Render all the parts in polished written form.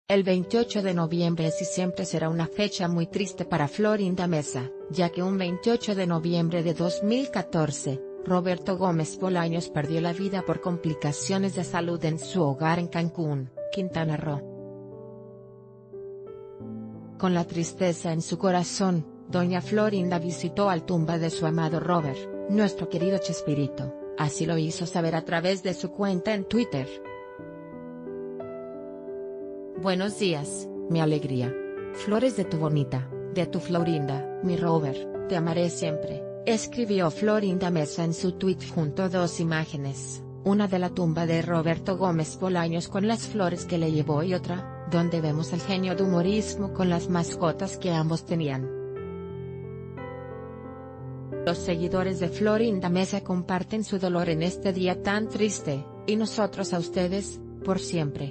El 28 de noviembre es y siempre será una fecha muy triste para Florinda Meza, ya que un 28 de noviembre de 2014, Roberto Gómez Bolaños perdió la vida por complicaciones de salud en su hogar en Cancún, Quintana Roo. Con la tristeza en su corazón, doña Florinda visitó al tumba de su amado Robert, nuestro querido Chespirito, así lo hizo saber a través de su cuenta en Twitter. Buenos días, mi alegría. Flores de tu bonita, de tu Florinda, mi Robert, te amaré siempre, escribió Florinda Meza en su tweet junto a dos imágenes, una de la tumba de Roberto Gómez Bolaños con las flores que le llevó y otra, donde vemos el genio de humorismo con las mascotas que ambos tenían. Los seguidores de Florinda Meza comparten su dolor en este día tan triste, y nosotros a ustedes, por siempre.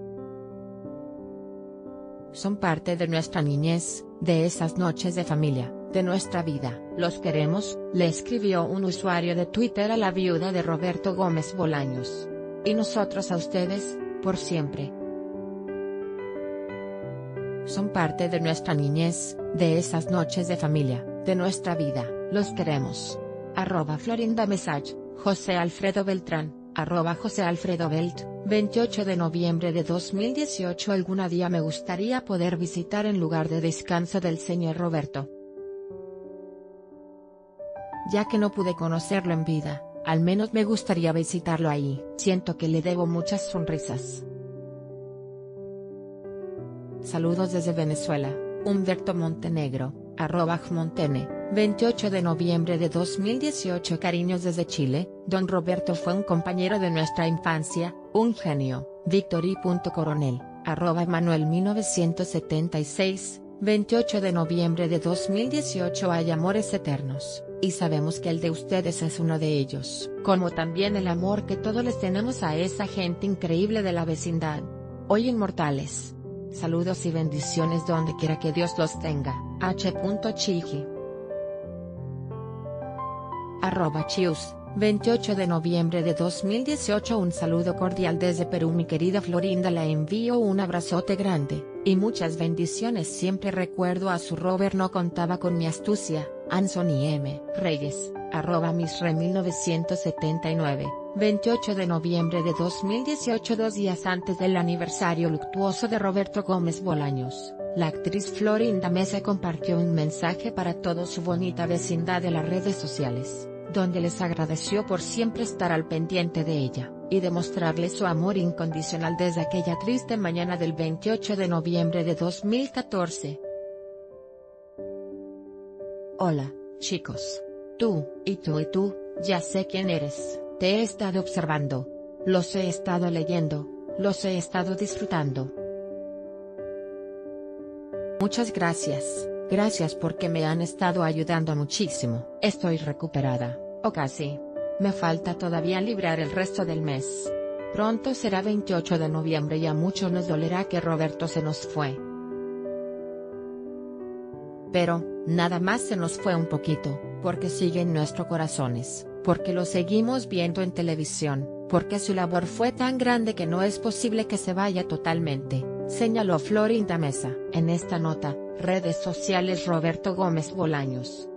Son parte de nuestra niñez, de esas noches de familia, de nuestra vida. Los queremos, le escribió un usuario de Twitter a la viuda de Roberto Gómez Bolaños. Y nosotros a ustedes, por siempre. Son parte de nuestra niñez, de esas noches de familia, de nuestra vida. Los queremos. @Florinda Message, José Alfredo Beltrán, @José Alfredo Belt, 28 de noviembre de 2018. Algún día me gustaría poder visitar el lugar de descanso del señor Roberto. Ya que no pude conocerlo en vida, al menos me gustaría visitarlo ahí. Siento que le debo muchas sonrisas. Saludos desde Venezuela, Humberto Montenegro, @Montene, 28 de noviembre de 2018. Cariños desde Chile, don Roberto fue un compañero de nuestra infancia, un genio. Víctor I. Coronel, @Emanuel 1976, 28 de noviembre de 2018. Hay amores eternos, y sabemos que el de ustedes es uno de ellos, como también el amor que todos les tenemos a esa gente increíble de la vecindad. Hoy inmortales. Saludos y bendiciones donde quiera que Dios los tenga. H. @Chius, 28 de noviembre de 2018. Un saludo cordial desde Perú, mi querida Florinda. Le envío un abrazote grande, y muchas bendiciones. Siempre recuerdo a su Robert. No contaba con mi astucia. Anthony M. Reyes, @Misre 1979, 28 de noviembre de 2018. 2 días antes del aniversario luctuoso de Roberto Gómez Bolaños, la actriz Florinda Meza compartió un mensaje para toda su bonita vecindad de las redes sociales, donde les agradeció por siempre estar al pendiente de ella, y demostrarle su amor incondicional desde aquella triste mañana del 28 de noviembre de 2014. Hola, chicos. Tú, y tú y tú, ya sé quién eres, te he estado observando. Los he estado leyendo, los he estado disfrutando. Muchas gracias, gracias porque me han estado ayudando muchísimo. Estoy recuperada, o casi. Me falta todavía librar el resto del mes. Pronto será 28 de noviembre y a muchos nos dolerá que Roberto se nos fue. Pero, nada más se nos fue un poquito, porque sigue en nuestros corazones, porque lo seguimos viendo en televisión, porque su labor fue tan grande que no es posible que se vaya totalmente, señaló Florinda Meza. En esta nota, redes sociales. Roberto Gómez Bolaños,